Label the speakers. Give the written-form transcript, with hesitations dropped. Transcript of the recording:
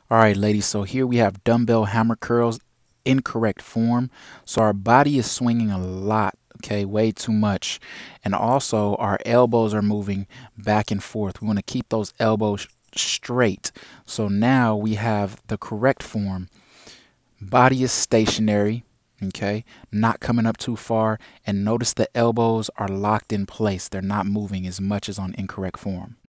Speaker 1: All right, ladies, so here we have dumbbell hammer curls incorrect form. So our body is swinging a lot, okay, way too much. And also our elbows are moving back and forth. We want to keep those elbows straight. So now we have the correct form. Body is stationary, okay, not coming up too far. And notice the elbows are locked in place. They're not moving as much as on incorrect form.